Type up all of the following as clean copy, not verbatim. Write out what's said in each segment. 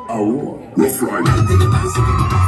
Oh, let's ride.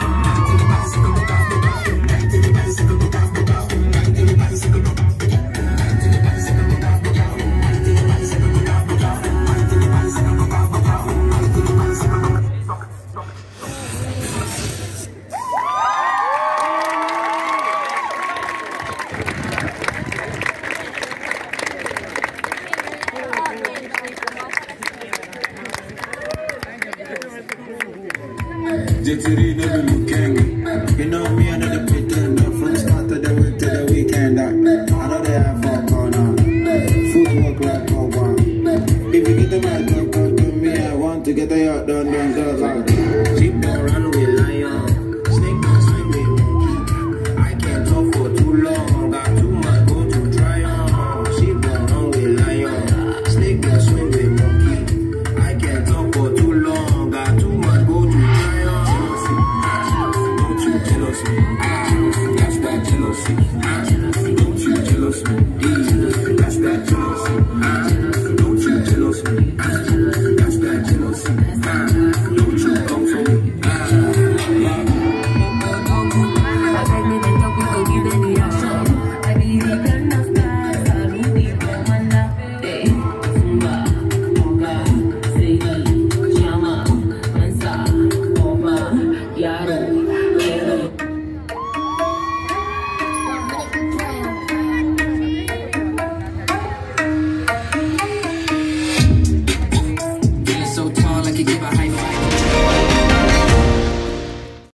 J3 never looking. You know me, another pretender. From start of the week to the weekend. I know they have fun going on. Footwork like no one. If you get the mic, go to me. I want to get the yacht done, girls out. Sheep don't run with lion. Snake don't swing with monkey. I can't talk for too long. Got too much go to try on. Sheep don't run with lion. Snake don't swing with monkey. I can't talk for too long. Got too much go to try on. Jealous me, that's that jealousy. Don't you jealous me, that's that jealousy. Don't you jealous me, that's that jealousy. Don't you come for me.